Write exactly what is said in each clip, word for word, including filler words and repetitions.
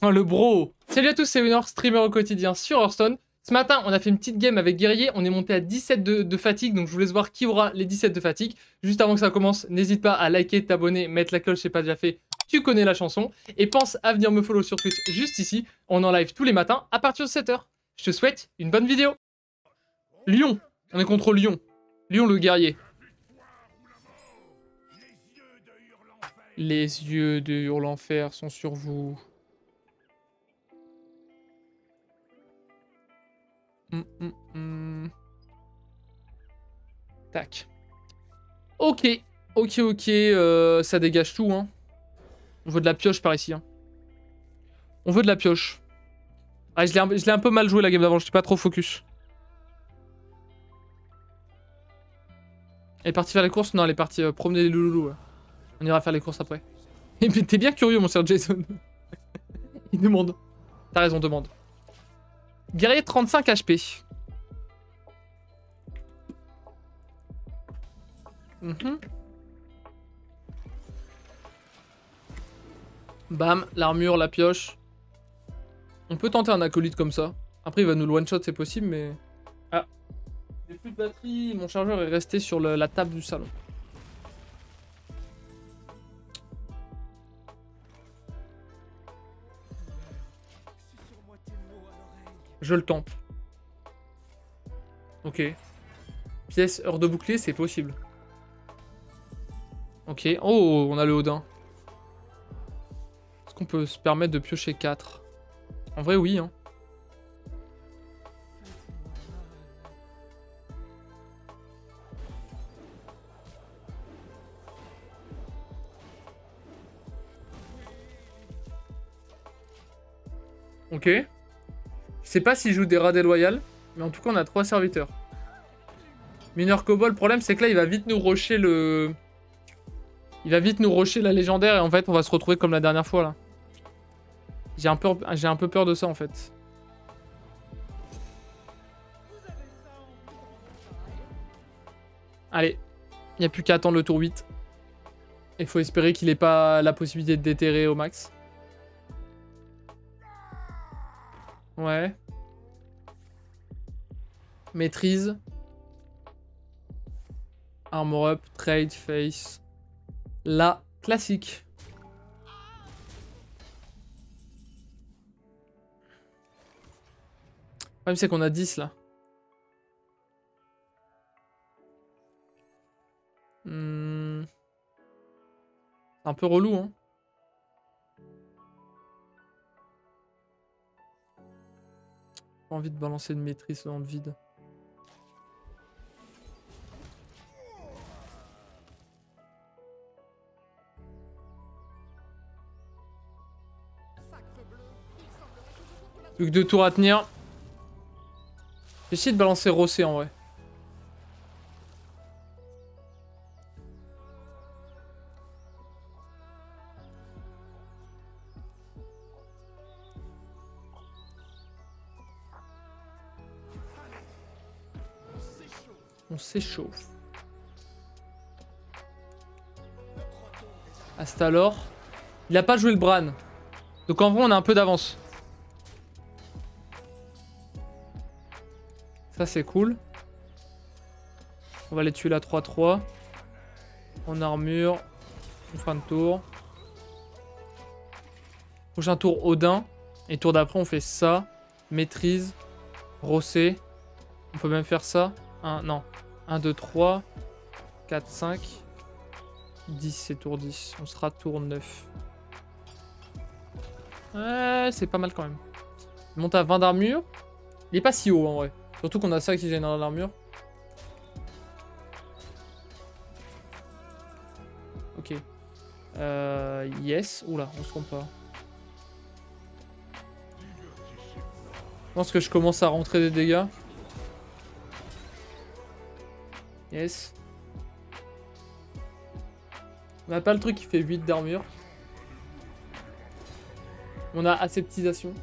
Oh, le bro. Salut à tous, c'est Winner, streamer au quotidien sur Hearthstone. Ce matin, on a fait une petite game avec Guerrier. On est monté à dix-sept de, de fatigue, donc je vous laisse voir qui aura les dix-sept de fatigue. Juste avant que ça commence, n'hésite pas à liker, t'abonner, mettre la cloche si c'est pas déjà fait. Tu connais la chanson. Et pense à venir me follow sur Twitch juste ici. On est en live tous les matins à partir de sept heures. Je te souhaite une bonne vidéo. Lyon. On est contre Lyon. Lyon le guerrier. Les yeux de Hurlenfer sont sur vous. Hum, hum, hum. Tac. Ok. Ok, ok. Euh, ça dégage tout, hein. On veut de la pioche par ici, hein. On veut de la pioche. Ah, je l'ai un, je l'ai un peu mal joué la game d'avant. Je suis pas trop focus. Elle est partie faire les courses? Non, elle est partie euh, promener les louloulous. Ouais. On ira faire les courses après. Et puis t'es bien curieux, mon cher Jason. Il demande. T'as raison, demande. Guerrier trente-cinq H P. Mm-hmm. Bam, l'armure, la pioche. On peut tenter un acolyte comme ça. Après, il va nous le one-shot, c'est possible, mais... Ah. J'ai plus de batterie, mon chargeur est resté sur le, la table du salon. Je le tente. Ok. Pièce, heure de bouclier, c'est possible. Ok. Oh, on a le Odin. Est-ce qu'on peut se permettre de piocher quatre? En vrai, oui. Hein. Ok. Je sais pas s'il joue des rats déloyales, mais en tout cas, on a trois serviteurs. Mineur Cobol, le problème, c'est que là, il va vite nous rusher le... Il va vite nous rusher la légendaire, et en fait, on va se retrouver comme la dernière fois, là. J'ai un, peu... J'ai un peu peur de ça, en fait. Allez. Il n'y a plus qu'à attendre le tour huit. Il faut espérer qu'il n'ait pas la possibilité de déterrer au max. Ouais. Maîtrise. Armor up, trade, face. La classique. Le problème c'est qu'on a dix là. Hmm. C'est un peu relou, hein. Pas envie de balancer une maîtrise dans le vide. Plus que deux tours à tenir. J'ai essayé de balancer Rossé en vrai. On s'échauffe. Hasta alors. Il a pas joué le Bran. Donc en vrai on a un peu d'avance. Ça c'est cool. On va les tuer la trois trois. En armure. En fin de tour. Prochain tour Odin. Et tour d'après on fait ça. Maîtrise. Rossé. On peut même faire ça. un, non. un, deux, trois. quatre, cinq. dix c'est tour dix. On sera tour neuf. Ouais, c'est pas mal quand même. Il monte à vingt d'armure. Il est pas si haut en vrai. Surtout qu'on a ça qui génère l'armure. Ok. Euh, yes. Oula, on se trompe pas. Je pense que je commence à rentrer des dégâts. Yes. On n'a pas le truc qui fait huit d'armure. On a aseptisation.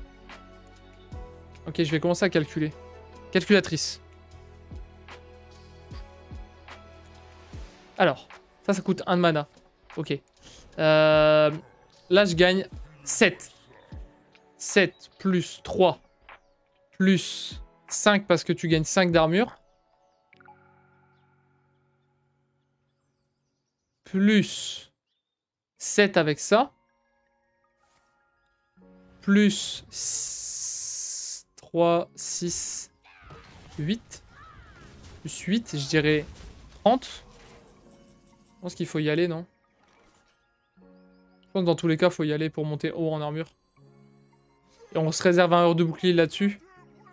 Ok, je vais commencer à calculer. Calculatrice. Alors, ça, ça coûte un de mana. Ok. Euh, là, je gagne sept. sept plus trois plus cinq parce que tu gagnes cinq d'armure. Plus sept avec ça. Plus trois, six, huit. Plus huit, je dirais trente. Je pense qu'il faut y aller, non? Je pense que dans tous les cas, il faut y aller pour monter haut en armure. Et on se réserve un heure de bouclier là-dessus.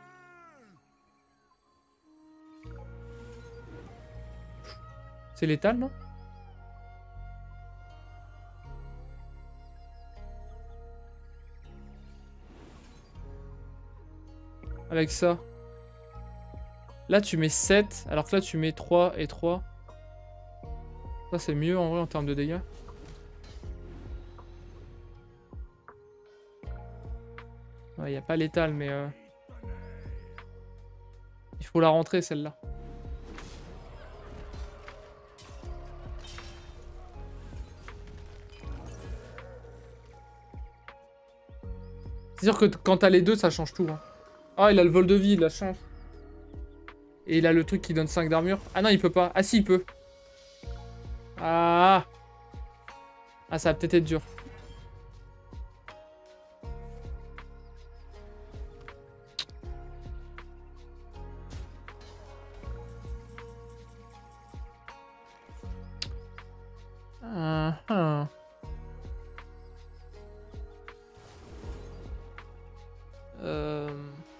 C'est létal, non? Avec ça. Là, tu mets sept, alors que là, tu mets trois et trois. Ça, c'est mieux, en vrai, en termes de dégâts. Il n'y a pas létal, mais... Euh... il faut la rentrer, celle-là. C'est sûr que quand t'as les deux, ça change tout. Hein. Ah, il a le vol de vie, il a chance. Et il a le truc qui donne cinq d'armure. Ah non, il peut pas. Ah si, il peut. Ah. Ah, ça va peut-être être dur. Uh -huh. Euh...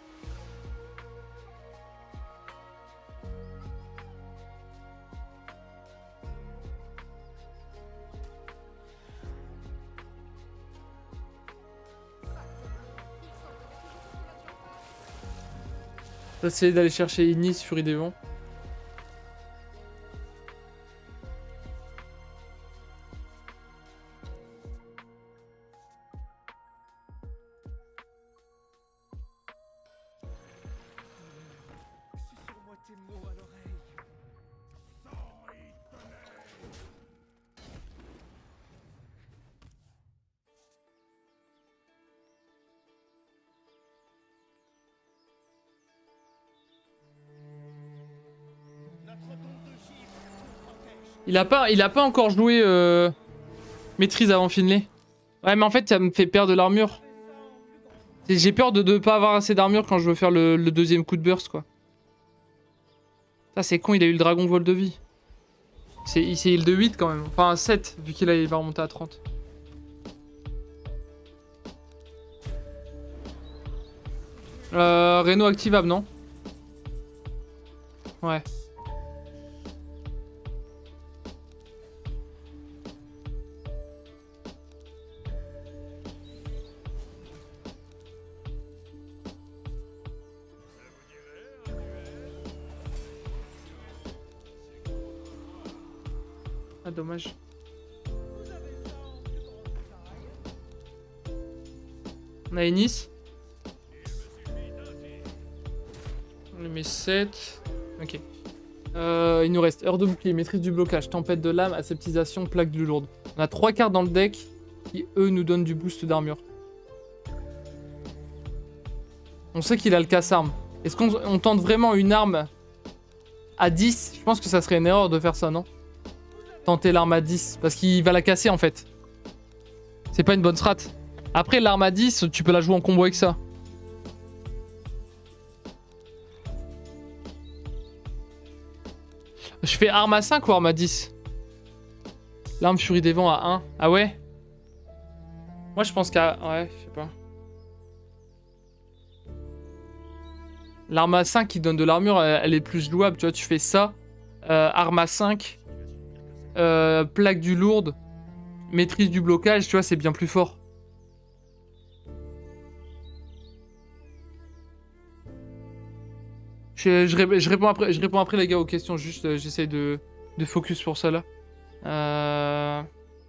Essayer d'aller chercher Ignis, Furie des Vents. Il a pas, il a pas encore joué euh, maîtrise avant Finlay. Ouais, mais en fait, ça me fait perdre de l'armure. J'ai peur de ne pas avoir assez d'armure quand je veux faire le, le deuxième coup de burst, quoi. Ça, c'est con, il a eu le dragon vol de vie. C'est il de huit quand même. Enfin, sept, vu qu'il va remonter à trente. Euh, Reno activable, non? Ouais. Ah, dommage. On a Ennis. On lui met sept. Ok. Euh, il nous reste heure de bouclier, maîtrise du blocage, tempête de lame, aseptisation, plaque du lourde. On a trois cartes dans le deck qui, eux, nous donnent du boost d'armure. On sait qu'il a le casse-arme. Est-ce qu'on on tente vraiment une arme à dix? Je pense que ça serait une erreur de faire ça, non? Tenter l'arme à dix, parce qu'il va la casser en fait. C'est pas une bonne strat. Après, l'arme à dix, tu peux la jouer en combo avec ça. Je fais arme à cinq ou arme à dix? L'arme Furie des Vents à un. Ah ouais? Moi je pense qu'à... Ouais, je sais pas. L'arme à cinq qui donne de l'armure, elle, elle est plus jouable. Tu vois, tu fais ça. Euh, arme à cinq. Euh, plaque du lourde. Maîtrise du blocage, tu vois, c'est bien plus fort. Je, je, je, réponds après, je réponds après les gars aux questions, juste euh, j'essaie de, de focus pour ça là. Euh...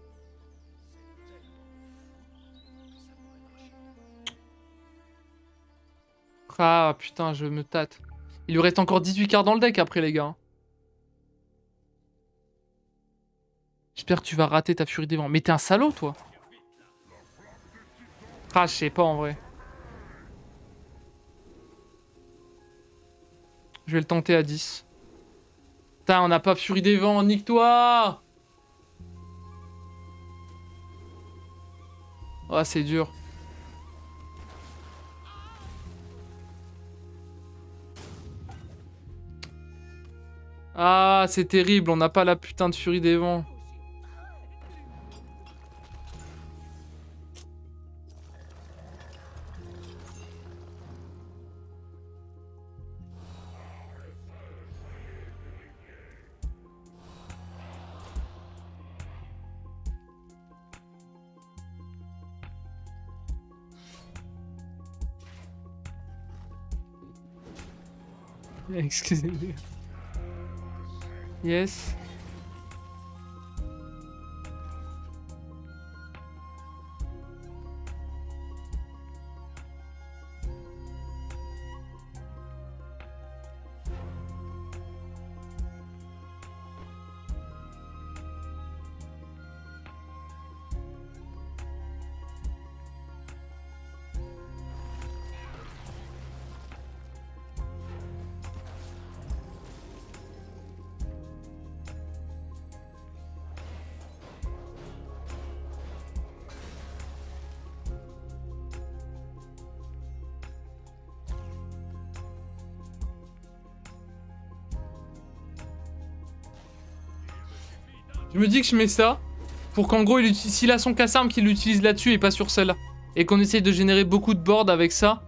Ah putain, je me tâte. Il lui reste encore dix-huit cartes dans le deck après les gars. J'espère que tu vas rater ta Furie des Vents. Mais t'es un salaud toi. Ah je sais pas en vrai. Je vais le tenter à dix. Putain, on n'a pas Furie des Vents, nique-toi! Oh, c'est dur. Ah, c'est terrible, on n'a pas la putain de Furie des Vents. Excusez-moi. Yes. Je me dis que je mets ça pour qu'en gros, s'il a son casse-arme, qu'il l'utilise là-dessus et pas sur celle-là. Et qu'on essaye de générer beaucoup de boards avec ça.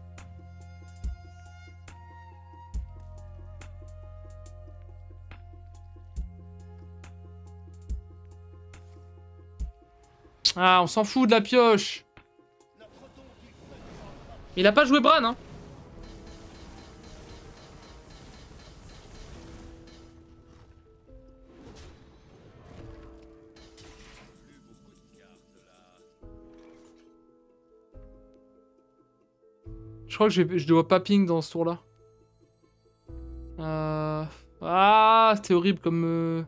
Ah, on s'en fout de la pioche. Il a pas joué Bran, hein. Je crois que je, vais, je dois pas ping dans ce tour-là. Euh... Ah, c'était horrible comme... Euh...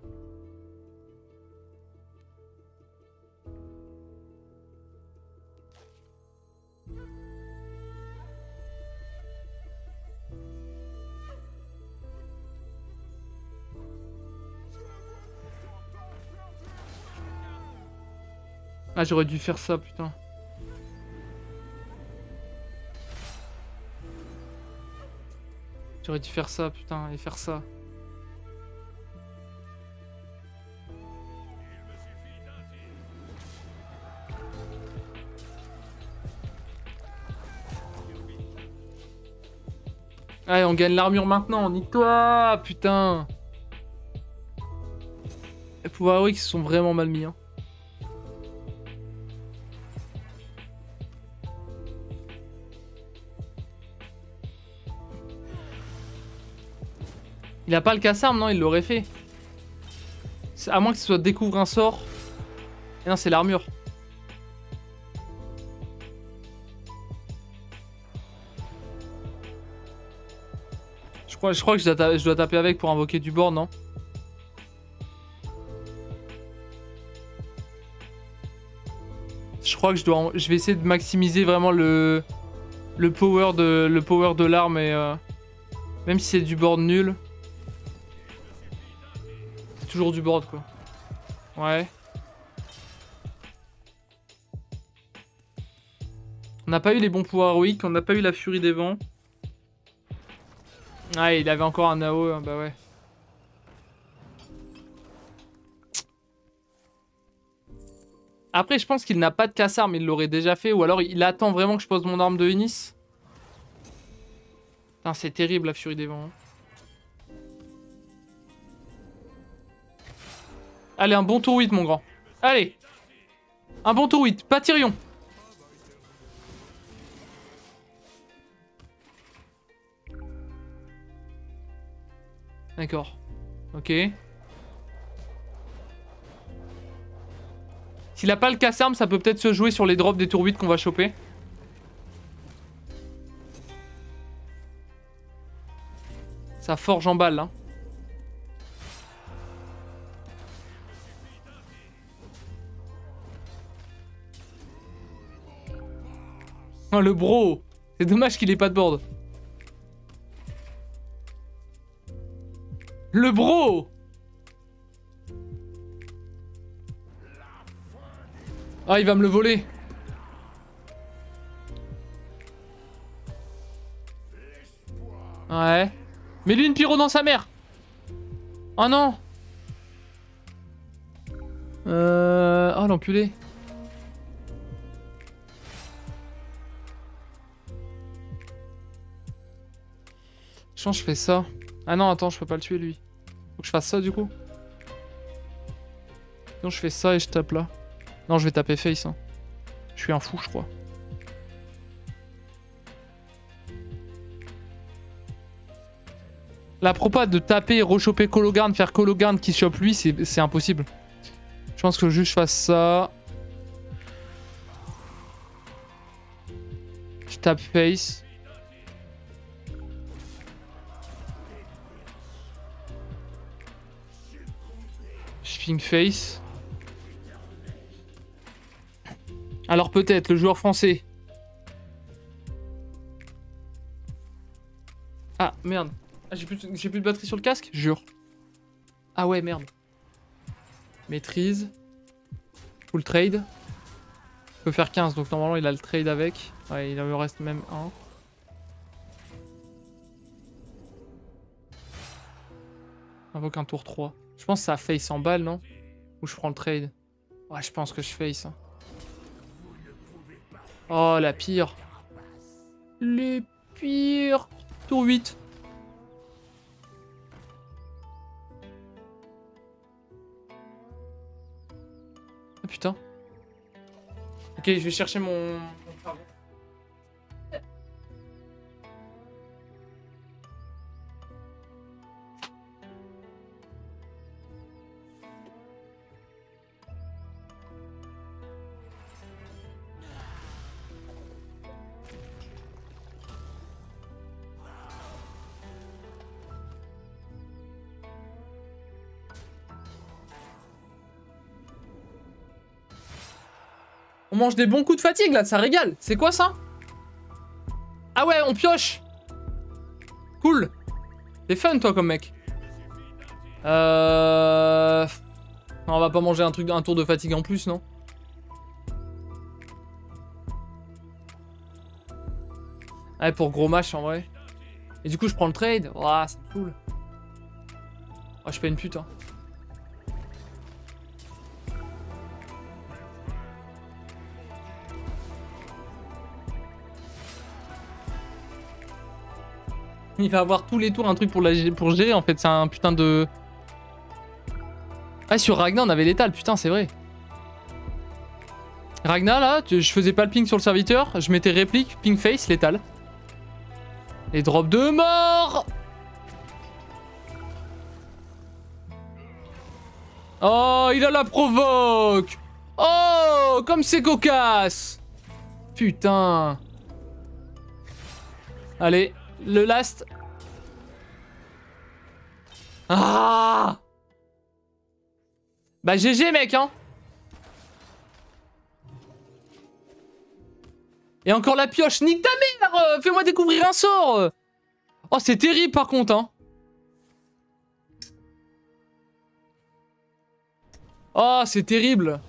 Ah, j'aurais dû faire ça, putain. J'aurais dû faire ça, putain, et faire ça. Allez, on gagne l'armure maintenant, nique-toi, putain. Les pouvoirs héroïques sont vraiment mal mis, hein. Il a pas le casse-arme, non? Il l'aurait fait. À moins que ce soit découvre un sort. Et non, c'est l'armure. Je crois, je crois que je dois, je dois taper avec pour invoquer du board, non? Je crois que je dois, je vais essayer de maximiser vraiment le le power de le power de l'arme et euh, même si c'est du board nul. Toujours du board, quoi. Ouais. On n'a pas eu les bons pouvoirs héroïques, on n'a pas eu la furie des vents. Ah, il avait encore un A O, hein, bah ouais. Après, je pense qu'il n'a pas de casse-arme, il l'aurait déjà fait, ou alors il attend vraiment que je pose mon arme de Enis. Putain, c'est terrible la furie des vents. Hein. Allez, un bon tour huit, mon grand. Allez. Un bon tour huit. Pas Tyrion. D'accord. Ok. S'il a pas le casse-arme, ça peut peut-être se jouer sur les drops des tours huit qu'on va choper. Ça forge en balle, hein. Oh, le bro. C'est dommage qu'il ait pas de board. Le bro. Ah, il va me le voler. Ouais. Mais lui, une pyro dans sa mère. Oh non. Euh... Oh, l'enculé. Je pense que je fais ça. Ah non, attends, je peux pas le tuer, lui. Faut que je fasse ça, du coup. Non, je fais ça et je tape là. Non, je vais taper face. Hein. Je suis un fou, je crois. La propade de taper, rechoper Cologarn, faire Cologarn qui chope lui, c'est impossible. Je pense que juste je fasse ça. Je tape face. Je fing face. Alors peut-être le joueur français. Ah merde. Ah, j'ai plus, de... plus de batterie sur le casque? Jure. Ah ouais, merde. Maîtrise. Full trade. Il peut faire quinze, donc normalement il a le trade avec. Ouais, il en reste même un. Invoque un tour trois. Je pense que ça face en balle, non? Ou je prends le trade? Ouais, je pense que je face. Hein. Oh, la pire. Les pires. Tour huit. Ah putain. Ok, je vais chercher mon... mon charbon. On mange des bons coups de fatigue là, ça régale. C'est quoi ça? Ah ouais, on pioche. Cool. T'es fun toi comme mec. Euh... Non, on va pas manger un truc, un tour de fatigue en plus, non? Ouais, pour gros match en vrai. Et du coup, je prends le trade. Ouah, c'est cool. Oh, je fais une pute, hein. Il va avoir tous les tours un truc pour, la, pour gérer en fait, c'est un putain de... Ah, sur Ragnar on avait l'étal, putain c'est vrai. Ragnar là, je faisais pas le ping sur le serviteur, je mettais réplique, ping face, l'étal. Et drop de mort. Oh, il a la provoque. Oh, comme c'est cocasse. Putain. Allez. Le last. Ah. Bah G G mec hein. Et encore la pioche. Nique ta mère. Fais-moi découvrir un sort. Oh c'est terrible par contre hein. Oh c'est terrible.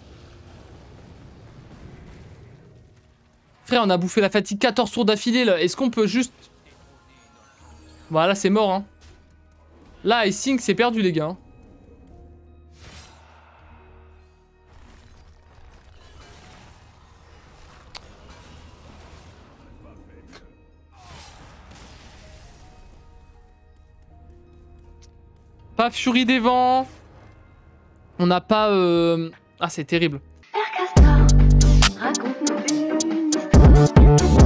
Frère on a bouffé la fatigue quatorze tours d'affilée là. Est-ce qu'on peut juste... Voilà, c'est mort, hein. Là, I think c'est perdu, les gars. Hein. Pas Furie des Vents. On n'a pas... Euh... Ah, c'est terrible. Raconte-nous une histoire.